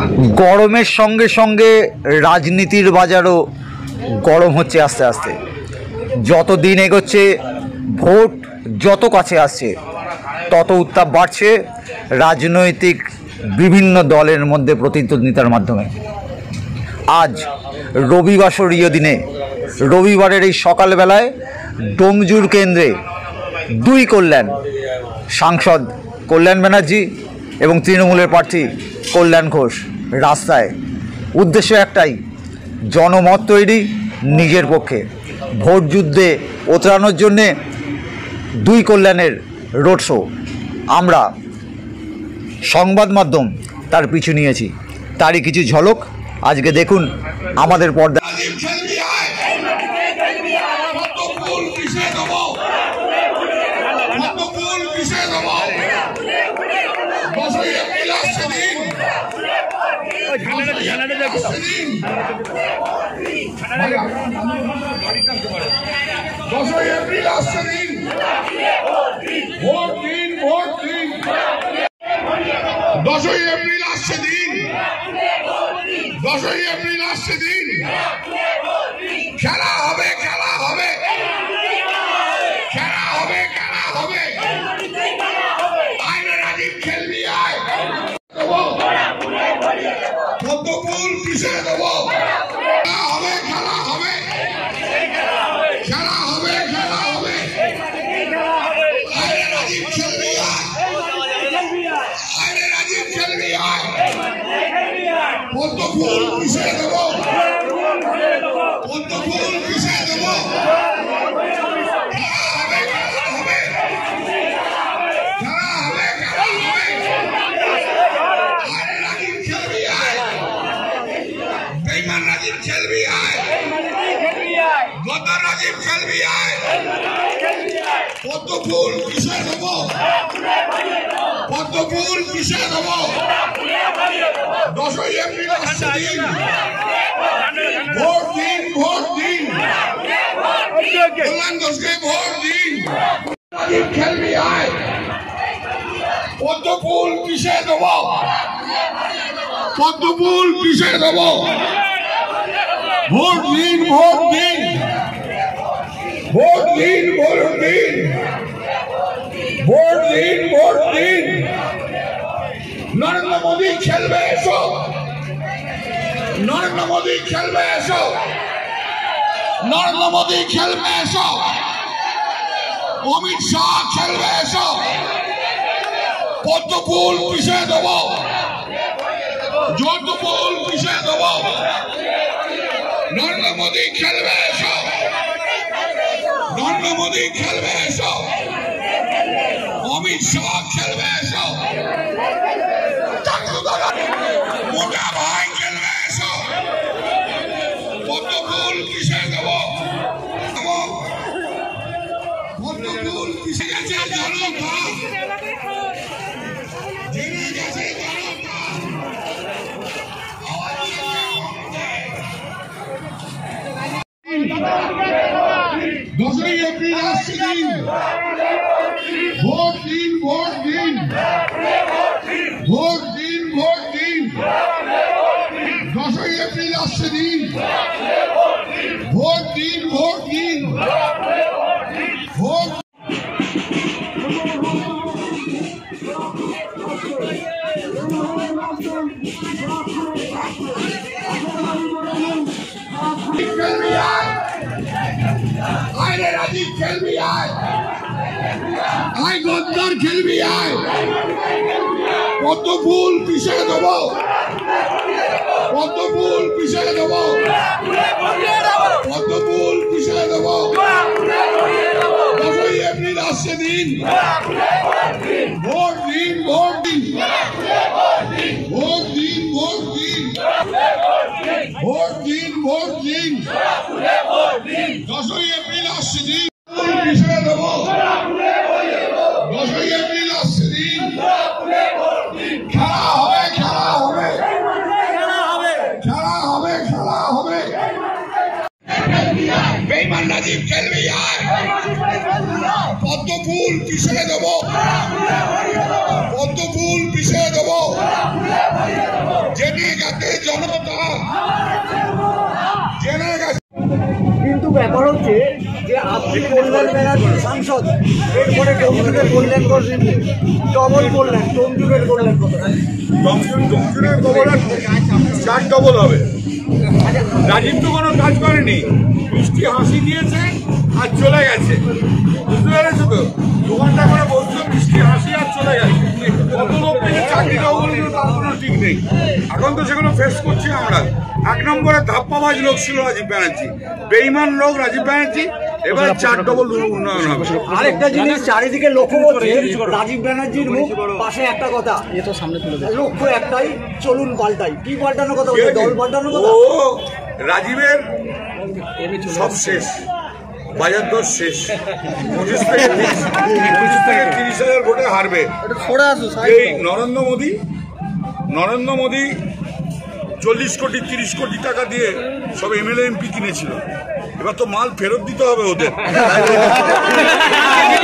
গরমের সঙ্গে সঙ্গে রাজনীতির বাজারও গরম হচ্ছে আস্তে আস্তে। যত দিন এগোচ্ছে, ভোট যত কাছে আসছে, তত উত্তাপ বাড়ছে রাজনৈতিক বিভিন্ন দলের মধ্যে প্রতিদ্বন্দ্বিতার মাধ্যমে। আজ রবিবাসরীয় দিনে, রবিবারের এই সকালবেলায় ডোমজুর কেন্দ্রে দুই কল্যাণ সাংসদ কল্যাণ ব্যানার্জি এবং তৃণমূলের প্রার্থী কল্যাণ ঘোষ রাস্তায়। উদ্দেশ্য একটাই, জনমত তৈরি নিজের পক্ষে। ভোট যুদ্ধে উতরানোর জন্যে দুই কল্যাণের রোড শো। আমরা সংবাদ মাধ্যম তার পিছু নিয়েছি, তারই কিছু ঝলক আজকে দেখুন আমাদের পর্দা। খেলা হবে, খেলা হবে, খেলা হবে, খেলা হবে। আইনে রাজীব খেলবি আয়, পদ্মফুল পিছিয়ে দেবো। খেলা হবে, খেলা হবে, খেলা হবে, খেলা হবে। আইনে রাজীব খেলবি আয়, আইনে রাজীব খেলবি আয়। পদ্মফুল পিছিয়ে দেবো, পদ্মফুল পিছিয়ে দেবো। বেঈমান রাজীব খেলবি আয়, গদ্দার রাজীব খেলবি আয়। পদ্মফুল পিছিয়ে দেবো, পদ্মফুল পিছিয়ে দেবো। 10ই এপ্রিল আসছে দিন, ভোট দিন, ভোট দিন, কল্যাণ ঘোষকে ভোট দিন। রাজীব খেলবি আয়, পদ্মফুল পিছিয়ে দেবো, পদ্মফুল পিছিয়ে দেবো। ভোট দিন, ভোট দিন, ভোট দিন, ভোট দিন, ভোট দিন, ভোট দিন। নরেন্দ্র মোদী খেলবে এসো, নরেন্দ্র মোদী খেলবে এসো, নরেন্দ্র মোদী খেলবে এসো। অমিত শাহ খেলবে এসো। পদ্মফুল পিছিয়ে দেবো, যৌতুফুল পিছিয়ে দেবো। নরেন্দ্র মোদী খেলবে এসো, নরেন্দ্র মোদী খেলবে এসো। অমিত শাহ খেলবে এসো। মোটা ভাই খেলবে এসো। পদ্মফুল পিছিয়ে দেবো, পদ্মফুল পিছিয়ে গেছে জনতা, জেনে গেছে জনতা। 10ই এপ্রিল আসছে দিন, ভোট দিন, ভোট দিন, ভোট দিন, ভোট দিন। 10ই এপ্রিল আসছে দিন, ভোট দিন, ভোট দিন, ভোট। আইনে রাজীব খেলবি আয়, আয় গদ্দার খেলবি আয়। পদ্মফুল পিছিয়ে দেবো, পদ্মফুল পিছিয়ে দেবো, পদ্মফুল পিছিয়ে দেবো। 10ই এপ্রিল আসছে দিন, ভোট দিন, ভোট দিন, ভোট দিন, ভোট দিন, ভোট দিন, ভোট দিন। 10ই এপ্রিল আসছে দিন, পিছিয়ে দেবো। 10ই এপ্রিল আসছে দিন, খেলা হবে, খেলা হবে, খেলা হবে, খেলা হবে। বেঈমান রাজীব খেলবি আয়, পদ্মফুল পিছিয়ে দেবো, পদ্মফুল পিছিয়ে দেবো। জেনে গেছে জনতা, জেনে গেছে। কিন্তু ব্যাপার হচ্ছে যে আপনি কল্যাণ ব্যানার্জির সাংসদ, এরপরে ডোমজুরের কল্যাণ করছেন, ডবল কল্যাণ, ডোমজুরের কল্যাণ কত? ডোমজুরের খবর চার ডবল হবে। রাজীব তো কোনো কাজ করেনি, মিষ্টি হাসি দিয়েছে আর চলে গেছে, বুঝতে পেরেছো তো? 2 ঘন্টা করে বলছো মিষ্টি হাসি আর চলে গেছে। কত লোক থেকে চাকরি দেবো বলে তার কোনো ঠিক নেই। এখন তো সেগুলো ফেস করছি আমরা। 1 নম্বরে ধাপ্পাবাজ লোক ছিল রাজীব ব্যানার্জি, বেইমান লোক রাজীব ব্যানার্জি। এবার 4 ডবল উন্নয়ন হবে। আরেকটা জিনিস চারিদিকে লক্ষ্য করছে, রাজীব ব্যানার্জির মুখ পাশে একটা কথা, লক্ষ্য একটাই, চলুন পাল্টাই। কি পাল্টানোর কথা বলছে? দল পাল্টানোর কথা। ও রাজীবের সব শেষ, বাজার দর শেষ। 25 থেকে 30,000 ভোটে হারবে। এই নরেন্দ্র মোদী 40 কোটি 30 কোটি টাকা দিয়ে সব এমএলএ এমপি কিনেছিল। এবার তো মাল ফেরত দিতে হবে ওদের।